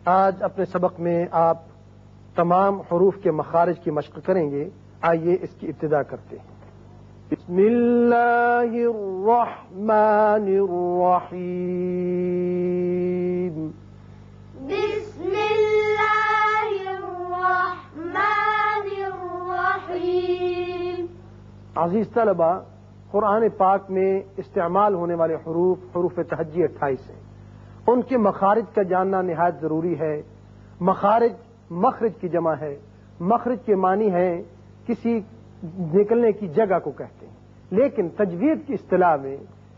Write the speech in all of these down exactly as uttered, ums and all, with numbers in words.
آج اپنے سبق میں آپ تمام حروف کے مخارج کی مشق کریں گے. آئیے اس کی ابتدا کرتے ہیں. بسم اللہ الرحمن الرحیم. بسم اللہ الرحمن الرحیم. عزیز طلبہ، قرآن پاک میں استعمال ہونے والے حروف حروف تہجی اٹھائیس ہیں. ان کے مخارج کا جاننا نہایت ضروری ہے. مخارج مخرج کی جمع ہے. مخرج کے معنی ہے کسی نکلنے کی جگہ کو کہتے ہیں، لیکن تجوید کی اصطلاح میں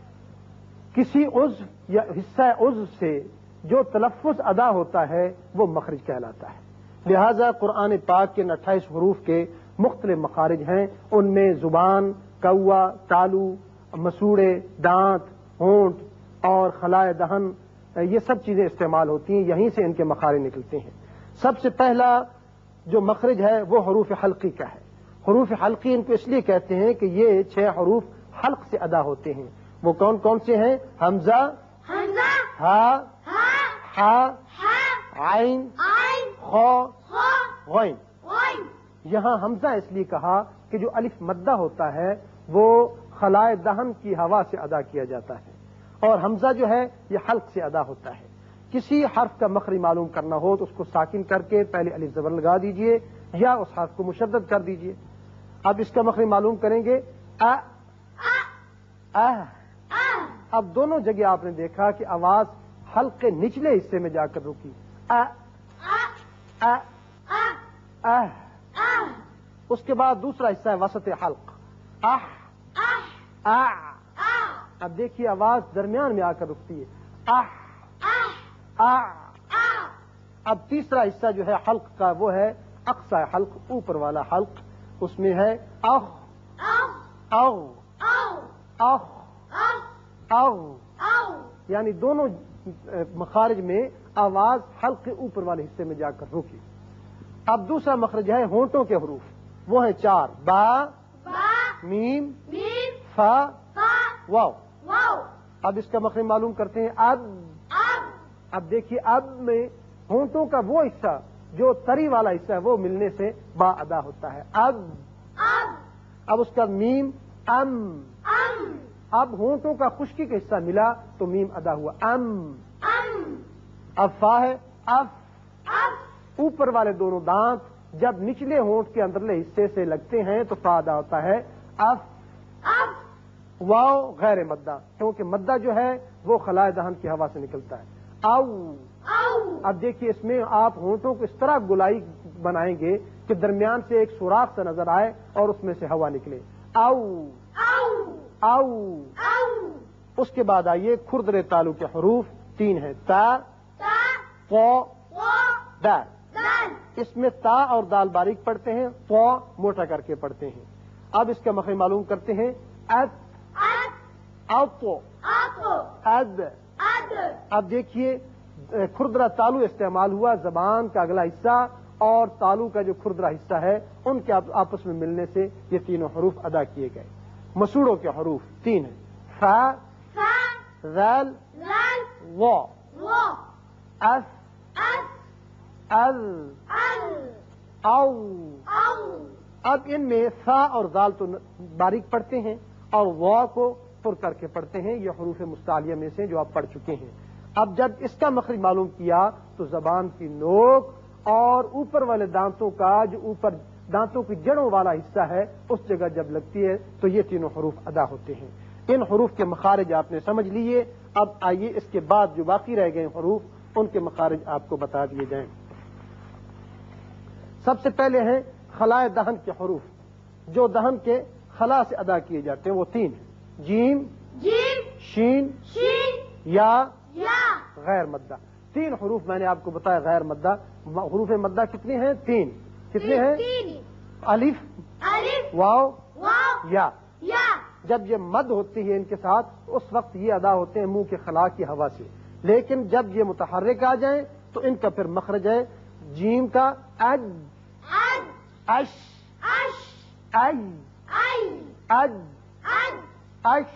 کسی عضو یا حصہ عضو سے جو تلفظ ادا ہوتا ہے وہ مخرج کہلاتا ہے. لہذا قرآن پاک کے اٹھائیس حروف کے مختلف مخارج ہیں. ان میں زبان، کوا، تالو، مسوڑے، دانت، ہونٹ اور خلائے دہن، یہ سب چیزیں استعمال ہوتی ہیں. یہیں سے ان کے مخارج نکلتے ہیں. سب سے پہلا جو مخرج ہے وہ حروف حلقی کا ہے. حروف حلقی ان کو اس لیے کہتے ہیں کہ یہ چھ حروف حلق سے ادا ہوتے ہیں. وہ کون کون سے ہیں؟ حمزہ، حمزہ، ہا، ہا، ہا، ہا، عین، عین، خو، خا، غین. غین. یہاں حمزہ اس لیے کہا کہ جو الف مدہ ہوتا ہے وہ خلائے دہن کی ہوا سے ادا کیا جاتا ہے، اور حمزہ جو ہے یہ حلق سے ادا ہوتا ہے. کسی حرف کا مخرج معلوم کرنا ہو تو اس کو ساکن کر کے پہلے الف زبر لگا دیجئے یا اس حرف کو مشدد کر دیجئے. اب اس کا مخرج معلوم کریں گے. ا، ا. اب دونوں جگہ آپ نے دیکھا کہ آواز حلق کے نچلے حصے میں جا کر رکی. ا، ا، ا. اس کے بعد دوسرا حصہ ہے وسط حلق. اح، ا. اب دیکھیے آواز درمیان میں آ کر رکتی ہے. اح، ا. اب تیسرا حصہ جو ہے حلق کا وہ ہے اقصی حلق، اوپر والا حلق. اس میں ہے اخ، او، اخ، او. یعنی دونوں مخارج میں آواز حلق کے اوپر والے حصے میں جا کر رکی. اب دوسرا مخرج ہے ہونٹوں کے حروف. وہ ہیں چار: با، میم، فا، واو. اب اس کا مخرج معلوم کرتے ہیں. اب. اب دیکھیے اب میں ہونٹوں کا وہ حصہ جو تری والا حصہ ہے وہ ملنے سے با ادا ہوتا ہے. اب. اب اس کا میم ام. اب ہونٹوں کا خشکی کا حصہ ملا تو میم ادا ہوا ام. اب فا ہے اف. اوپر والے دونوں دانت جب نچلے ہونٹ کے اندرلے حصے سے لگتے ہیں تو فا ادا ہوتا ہے اف. واو غیر مدہ، کیونکہ مدہ جو ہے وہ خلائے دہن کی ہوا سے نکلتا ہے. او. اب دیکھیے اس میں آپ ہونٹوں کو اس طرح گلائی بنائیں گے کہ درمیان سے ایک سوراخ سے نظر آئے اور اس میں سے ہوا نکلے. او، او. اس کے بعد آئیے کھردرے تالو کے حروف تین ہیں: تا، قو، دال. اس میں تا اور دال باریک پڑھتے ہیں، قو موٹا کر کے پڑھتے ہیں. اب اس کا مخرج معلوم کرتے ہیں. ات، اوپو، اد. اب دیکھیے کھردرا تالو استعمال ہوا. زبان کا اگلا حصہ اور تالو کا جو کھردرا حصہ ہے ان کے آپس میں ملنے سے یہ تینوں حروف ادا کیے گئے. مسوڑوں کے حروف تین ہیں: فا، ذال، وا. اف، ال، او. اب ان میں فا اور ذال تو باریک پڑھتے ہیں اور وا کو پر کر کے پڑھتے ہیں. یہ حروف مستعلیہ میں سے جو آپ پڑھ چکے ہیں. اب جب اس کا مخرج معلوم کیا تو زبان کی نوک اور اوپر والے دانتوں کا جو اوپر دانتوں کی جڑوں والا حصہ ہے اس جگہ جب لگتی ہے تو یہ تینوں حروف ادا ہوتے ہیں. ان حروف کے مخارج آپ نے سمجھ لیے. اب آئیے اس کے بعد جو باقی رہ گئے حروف ان کے مخارج آپ کو بتا دیے جائیں. سب سے پہلے ہیں خلائے دہن کے حروف جو دہن کے خلا سے ادا کیے جاتے ہیں. وہ تین ہیں: جیم، شین، یا غیر مدہ. تین حروف میں نے آپ کو بتایا غیر مدہ. حروف مدہ کتنے ہیں؟ تین. کتنے ہیں؟ الف، واو، یا. جب یہ مد ہوتی ہے ان کے ساتھ اس وقت یہ ادا ہوتے ہیں منہ کے خلا کی ہوا سے، لیکن جب یہ متحرک آ جائیں تو ان کا پھر مخرج ہے جیم کا اج، اش، ای، اج، اش،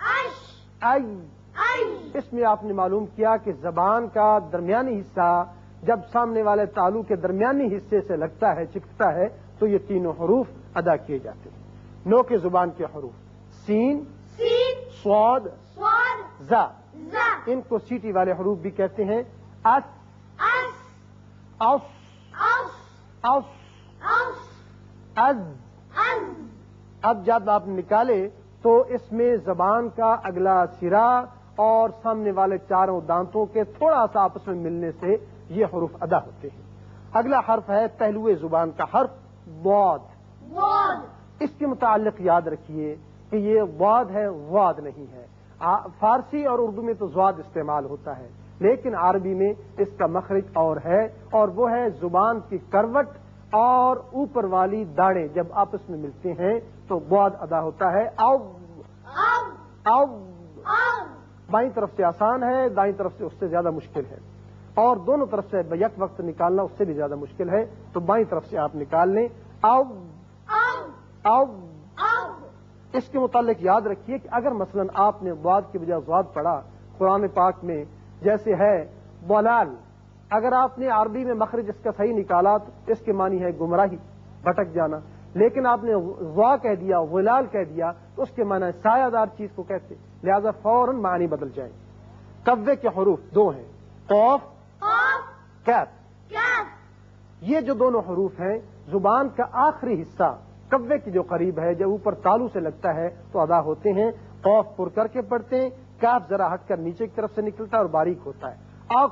ای. اس میں آپ نے معلوم کیا کہ زبان کا درمیانی حصہ جب سامنے والے تالو کے درمیانی حصے سے لگتا ہے چپکتا ہے تو یہ تینوں حروف ادا کیے جاتے ہیں۔ نو کے زبان کے حروف سین سین صاد صاد زا، زا ان کو سیٹی والے حروف بھی کہتے ہیں۔ اس اس اوس اوس اوس اوس از۔ از اب جب آپ نکالے تو اس میں زبان کا اگلا سرا اور سامنے والے چاروں دانتوں کے تھوڑا سا آپس میں ملنے سے یہ حروف ادا ہوتے ہیں۔ اگلا حرف ہے پہلوئے زبان کا حرف ضاد۔ ضاد اس کے متعلق یاد رکھیے کہ یہ ضاد ہے، واد نہیں ہے۔ آ- فارسی اور اردو میں تو ضاد استعمال ہوتا ہے، لیکن عربی میں اس کا مخرج اور ہے، اور وہ ہے زبان کی کروٹ اور اوپر والی داڑیں جب آپس میں ملتے ہیں تو ضاد ادا ہوتا ہے۔ او او او او بائیں طرف سے آسان ہے، دائیں طرف سے اس سے زیادہ مشکل ہے، اور دونوں طرف سے یک وقت نکالنا اس سے بھی زیادہ مشکل ہے، تو بائیں طرف سے آپ نکال لیں۔ او او او او اس کے متعلق یاد رکھیے کہ اگر مثلا آپ نے ضاد کے بجائے ضاد پڑھا قرآن پاک میں، جیسے ہے ضلال، اگر آپ نے عربی میں مخرج اس کا صحیح نکالا تو اس کے معنی ہے گمراہی، بھٹک جانا، لیکن آپ نے ضا کہہ دیا، ضلال کہہ دیا تو اس کے معنی سایہ دار چیز کو کہتے، لہذا فوراً معنی بدل جائیں۔ کوے کے حروف دو ہیں، قاف قاف کاف۔ کاف یہ جو دونوں حروف ہیں زبان کا آخری حصہ کوے کے جو قریب ہے، جب اوپر تالو سے لگتا ہے تو ادا ہوتے ہیں۔ قاف پر کر کے پڑھتے ہیں، کاف ذرا ہٹ کر نیچے کی طرف سے نکلتا ہے اور باریک ہوتا ہے۔ اق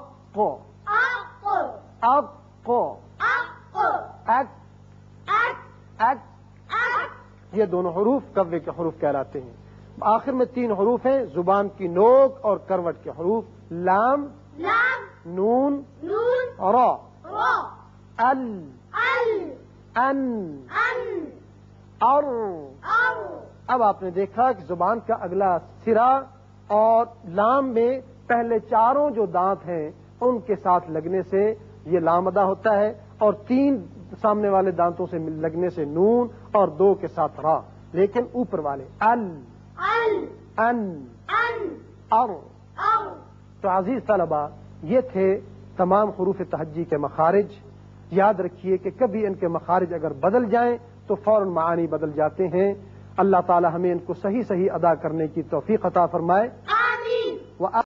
اق اق اق اک اک اک اک یہ دونوں حروف کوے کے حروف کہلاتے ہیں۔ آخر میں تین حروف ہیں زبان کی نوک اور کروٹ کے حروف، لام لام نون نون را۔ را ال ال ان ان اور او اب آپ نے دیکھا کہ زبان کا اگلا سرا اور لام میں پہلے چاروں جو دانت ہیں ان کے ساتھ لگنے سے یہ لام ادا ہوتا ہے، اور تین سامنے والے دانتوں سے لگنے سے نون اور دو کے ساتھ را، لیکن اوپر والے ال ال ان ان اور۔ او تو عزیز طلبہ، یہ تھے تمام حروف تہجی کے مخارج۔ یاد رکھیے کہ کبھی ان کے مخارج اگر بدل جائیں تو فوراً معانی بدل جاتے ہیں۔ اللہ تعالی ہمیں ان کو صحیح صحیح ادا کرنے کی توفیق عطا فرمائے۔ آمین۔ وہ